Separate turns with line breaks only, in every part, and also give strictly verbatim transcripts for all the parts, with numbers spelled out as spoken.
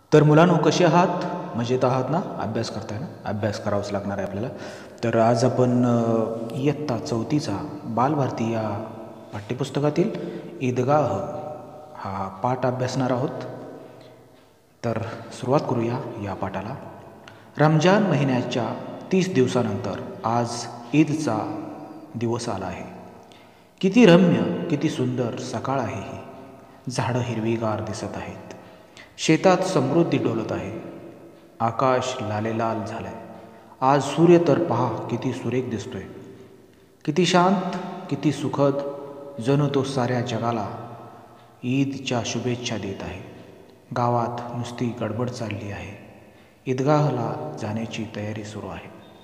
तर मुलांनो, कसे आहात? मजेत आहात ना? अभ्यास करताय ना? अभ्यास करावाच लागणार आहे आपल्याला. तर आज आपण अ, इयत्ता चौथीचा बालभारती या पाठ्यपुस्तकातील ईदगाह हा पाठ अभ्यासणार आहोत. तर सुरुवात करूया या पाठाला. रमजान महिन्याच्या तीस दिवसानंतर आज ईदचा दिवस आला आहे. किती रम्य, किती सुंदर सकाळ आहे ही. झाडं हिरवीगार दिसत आहेत. शेतात समृद्धी डोलत आहे. आकाश लालेलाल झालंय. आज सूर्य तर पहा किती सुरेख दिसतोय. किती शांत, किती सुखद, जणू तो साऱ्या जगाला ईदच्या शुभेच्छा देत आहे. गावात नुसती गडबड चालली आहे. ईदगाहला जाण्याची तयारी सुरू आहे.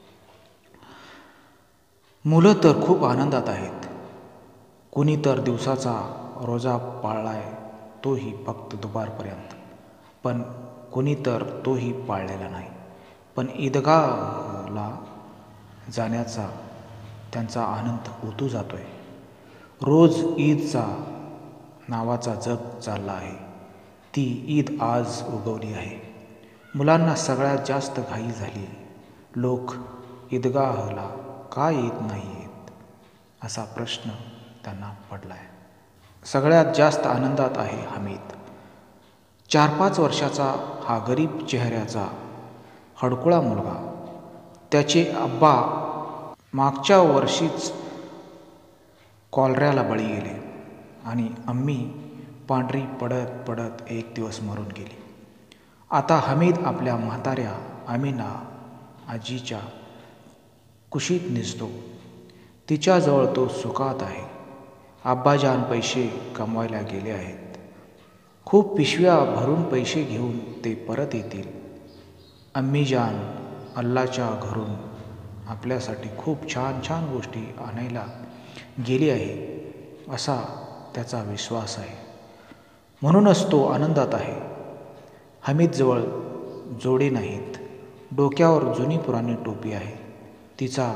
मुलं तर खूप आनंदात आहेत. कुणी तर दिवसाचा रोजा पाळलाय, तोही फक्त दुपारपर्यंत. पण कुणी तर तोही पाळलेला नाही. पण ईदगाहला जाण्याचा त्यांचा आनंद ओतू जातोय. रोज ईदचा नावाचा जग चालला आहे. ती ईद आज उगवली आहे. मुलांना सगळ्यात जास्त घाई झाली. लोक ईदगाहला का येत नाही आहेत असा प्रश्न त्यांना पडलाय. सगळ्यात जास्त आनंदात आहे हमीद. चार पाच वर्षाचा हा गरीब चेहऱ्याचा हडकुळा मुलगा. त्याचे अब्बा मागच्या वर्षीच कॉलऱ्याला बळी गेले आणि अम्मी पांढरी पडत पडत एक दिवस मरून गेली. आता हमीद आपल्या म्हाताऱ्या अमीना आजीच्या कुशीत निजतो. तिच्याजवळ तो सुखात आहे. अब्बाजान पैसे कमवायला गेले आहेत. खूप पिशव्या भरून पैसे घेऊन ते परत येतील. अम्मीजान अल्लाच्या घरून आपल्यासाठी खूप छान छान गोष्टी आणायला गेली आहे असा त्याचा विश्वास आहे. म्हणूनच तो आनंदात आहे. हमीदजवळ जोडे नाहीत. डोक्यावर जुनी पुराणी टोपी आहे. तिचा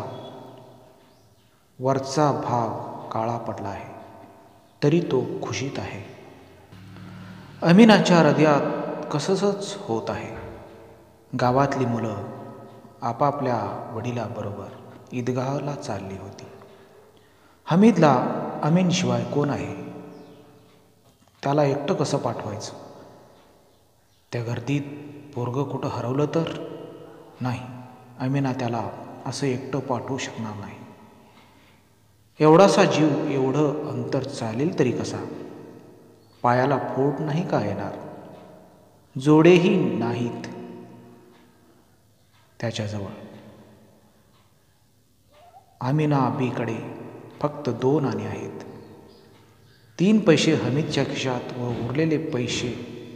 वरचा भाग काळा पडला आहे, तरी तो खुशीत आहे. अमीनाच्या हृदयात कसंच होत आहे. गावातली मुलं आपापल्या वडिलाबरोबर ईदगाहला चालली होती. हमीदला अमीनशिवाय कोण आहे? त्याला एकटं कसं पाठवायचं? त्या गर्दीत पोरगं कुठं हरवलं तर? नाही, अमीना त्याला असं एकटं पाठवू शकणार नाही. एवढासा जीव एवढं अंतर चालेल तरी कसा? पायाला फोड नाही का येणार? जोडेही नाहीत त्याच्याजवळ. अमीना आबीकडे फक्त दोन आणे आहेत. तीन पैसे हमीदच्या खिशात व उरलेले पैसे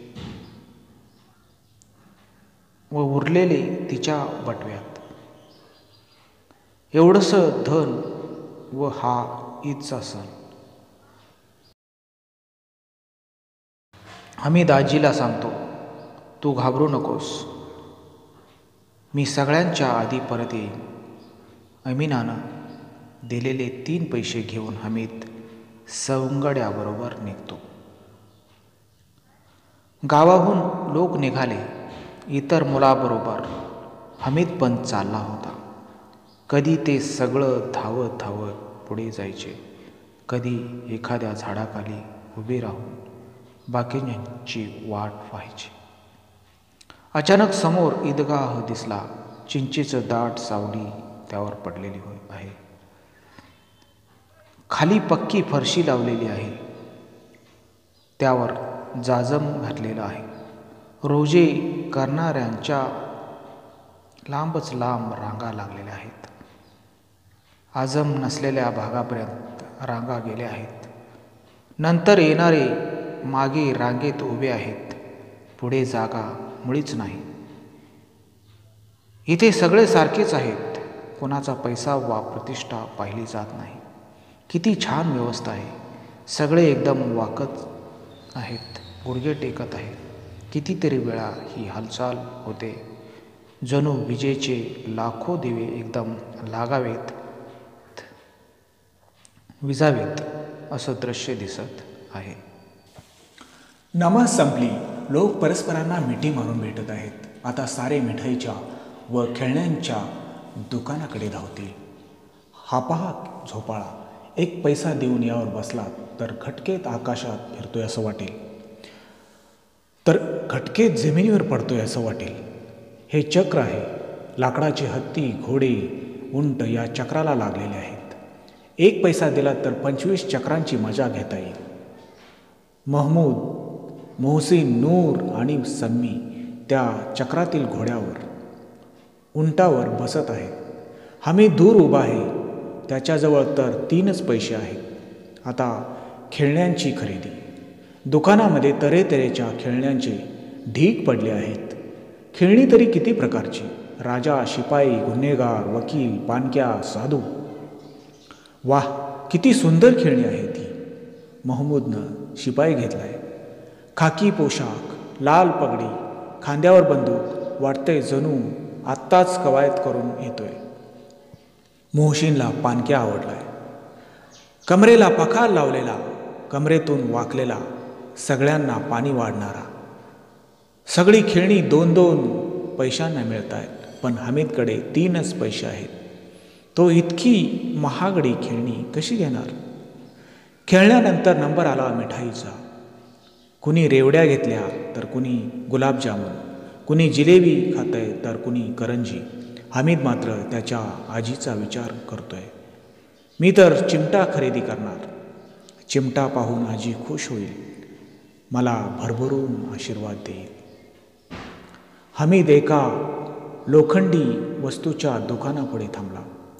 व उरलेले तिच्या बटव्यात. एवढंसं धन व हा ईदचा सण. हमीद आजीला सांगतो, तू घाबरू नकोस, मी सगळ्यांच्या आधी परत येईन. अमीनानं दिलेले तीन पैसे घेऊन हमीद सवंगड्याबरोबर निघतो. गावाहून लोक निघाले. इतर मुलाबरोबर हमीद पण चालला होता. कधी ते सगळं धावत धावत पुढे जायचे, कधी एखाद्या झाडाखाली उभे राहून बाकीच्यांची वाट पाहायची. अचानक समोर ईदगाह दिसला. चिंचेचं दाट सावली त्यावर पडलेली आहे. खाली पक्की फरशी लावलेली आहे. त्यावर जाजम घातलेला आहे. रोजे करणाऱ्यांच्या लांबच लांब रांगा लागलेल्या आहेत. आजम नसलेल्या भागापर्यंत रांगा गेल्या आहेत. नंतर येणारे मागे रांगेत उभे आहेत. पुढे जागा मुळीच नाही. इथे सगळे सारखेच आहेत. कोणाचा पैसा वा प्रतिष्ठा पाहिली जात नाही. किती छान व्यवस्था आहे. सगळे एकदम वाकत आहेत, गुडघे टेकत आहेत. कितीतरी वेळा ही हालचाल होते, जणू विजेचे लाखो दिवे एकदम लागावेत, विजावेत असं दृश्य दिसत आहे.
नमाज संपली.
लोक परस्परांना मिठी मारून भेटत आहेत. आता सारे मिठाईच्या व खेळण्यांच्या दुकानाकडे धावतील. हा पहा झोपाळा, एक पैसा देऊन यावर बसलात तर खटकेत आकाशात फिरतोय असं वाटेल, तर खटकेत जमिनीवर पडतोय असं वाटेल. हे चक्र आहे. लाकडाचे हत्ती, घोडे, उंट या चक्राला लागलेले आहेत. एक पैसा दिला तर पंचवीस चक्रांची मजा घेता येईल. महमूद, मोहसिन, नूर आणि सम्मी त्या चक्रातील घोड्यावर, उंटावर बसत आहेत. हमीद दूर उभा आहे. त्याच्याजवळ तर तीनच पैसे आहेत. आता खेळण्यांची खरेदी. दुकानामध्ये तऱ्हेतऱ्हेच्या खेळण्यांचे ढीग पडले आहेत. खेळणी तरी किती प्रकारची. राजा, शिपाई, गुन्हेगार, वकील, पानक्या, साधू. वाह, किती सुंदर खेळणी आहेत ही. महमूदनं शिपाई घेतलाय. खाकी पोशाख, लाल पगडी, खांद्यावर बंदूक, वाटतंय जणू आत्ताच कवायत करून येतोय. मोहसिनला पानक्या आवडलाय. कमरेला पखाल लावलेला, कमरेतून वाकलेला, सगळ्यांना पाणी वाढणारा. सगळी खेळणी दोन दोन पैशांना मिळत आहेत, पण हमीदकडे तीनच पैसे आहेत. तो इतकी महागडी खेळणी कशी घेणार? खेळण्यानंतर नंबर आला मिठाईचा. कुणी रेवड्या घेतल्या तर कुणी गुलाबजामुन, कुणी जिलेबी खातंय तर कुणी करंजी. हमीद मात्र त्याच्या आजीचा विचार करतोय. मी तर चिमटा खरेदी करणार. चिमटा पाहून आजी खुश होईल, मला भरभरून आशीर्वाद देईल. हमीद एका लोखंडी वस्तूच्या दुकानापुढे थांबला.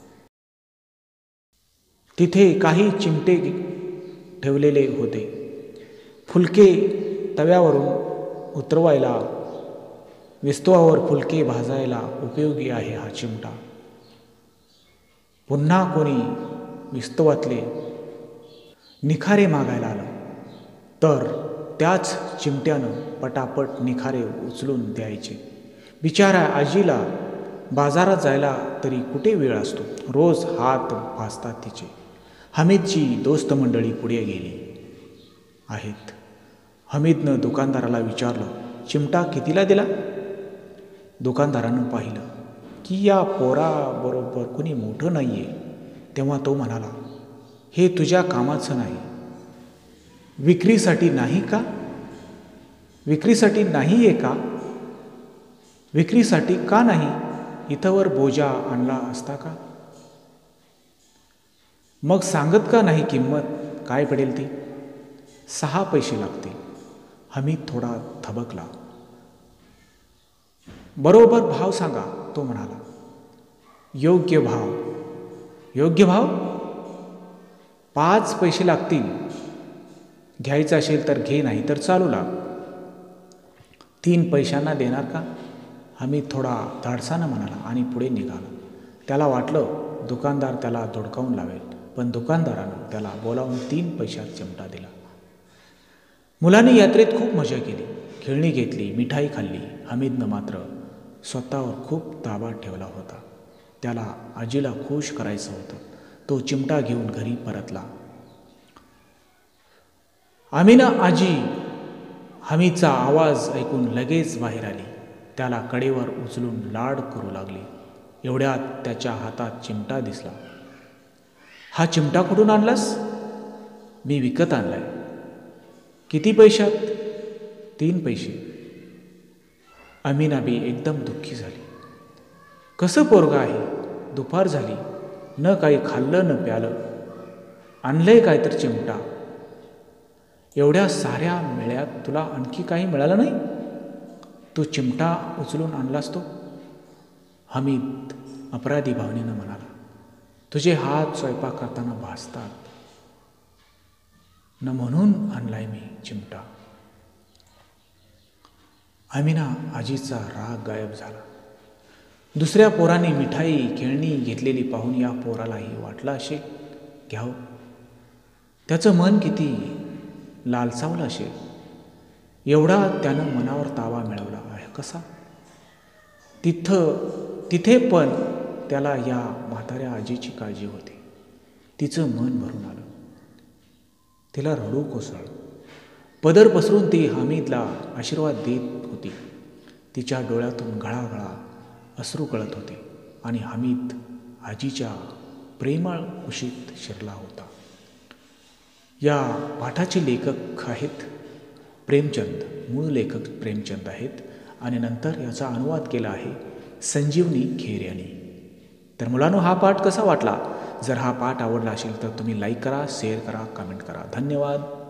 तिथे काही चिमटे ठेवलेले होते. फुलके तव्यावरून उतरवायला, विस्तवावर फुलके भाजायला उपयोगी आहे हा चिमटा. पुन्हा कोणी विस्तवातले निखारे मागायला आलं तर त्याच चिमट्यानं पटापट निखारे उचलून द्यायचे. बिचारा आजीला बाजारात जायला तरी कुठे वेळ असतो. रोज हात भाजतात तिचे. हमीदची दोस्त मंडळी पुढे गेली आहेत. हमीदनं दुकानदाराला विचारलं, चिमटा कितीला दिला? दुकानदारानं पाहिलं की या पोराबरोबर कुणी मोठं नाही आहे. तेव्हा तो म्हणाला, हे तुझ्या कामाचं नाही. विक्रीसाठी नाही का? विक्रीसाठी नाही आहे का? विक्रीसाठी का नाही? इथंवर बोजा आणला असता का? मग सांगत का नाही किंमत काय पडेल ती? सहा पैसे लागतील. हमीद थोडा थबकला. बरोबर भाव सांगा, तो म्हणाला. योग्य भाव. योग्य भाव? पाच पैसे लागतील. घ्यायचं असेल तर घे, नाही तर चालू लाग. तीन पैशांना देणार का? हमीद थोडा धाडसानं म्हणाला आणि पुढे निघाला. त्याला वाटलं दुकानदार त्याला धुडकावून लावेल, पण दुकानदारानं त्याला बोलावून तीन पैशात चिमटा दिला. मुलांनी यात्रेत खूप मजा केली. खेळणी घेतली, मिठाई खाल्ली. हमीदनं मात्र स्वतःवर खूप ताबा ठेवला होता. त्याला आजीला खुश करायचं होतं. तो चिमटा घेऊन घरी परतला. आमिना आजी हमीदचा आवाज ऐकून लगेच बाहेर आली. त्याला कडेवर उचलून लाड करू लागली. एवढ्यात त्याच्या हातात चिमटा दिसला. हा चिमटा कुठून आणलास? मी विकत आणलाय. किती पैशात? तीन पैसे. अमीनाबी एकदम दुःखी झाली. कसं पोरगं आहे? दुपार झाली, न काही खाल्लं न प्यालं, आणलंय काय तर चिमटा. एवढ्या साऱ्या मेळ्यात तुला आणखी काही मिळालं नाही? तू चिमटा उचलून आणलास तो? हमीद अपराधी भावनेनं म्हणाला. तुझे हात स्वयंपाक करताना भासतात न, म्हणून आणलाय मी चिमटा. अमीना आजीचा राग गायब झाला. दुसऱ्या पोराने मिठाई खेळणी घेतलेली पाहून या पोरालाही वाटलं असेल घ्यावं. त्याचं मन किती लालसावलं असेल. एवढा त्यानं मनावर ताबा मिळवला आहे कसा? तिथं तिथे पण त्याला या म्हाताऱ्या आजीची काळजी होती. तिचं मन भरून आलं. तिला रडू कोसळलं. पदर पसरून ती हामिदला आशीर्वाद देत होती. तिच्या डोळ्यातून घळाघळा अश्रू गळत होते आणि हामिद आजीच्या प्रेमळ कुशीत शिरला होता. या पाठाचे लेखक आहेत प्रेमचंद. मूळ लेखक प्रेमचंद आहेत आणि नंतर याचा अनुवाद केला आहे संजीवनी खेर यांनी. तर मुलांनो, हा पाठ कसा वाटला? जर हा पाठ आवडला असेल तर तुम्ही लाईक करा, शेअर करा, कमेंट करा. धन्यवाद.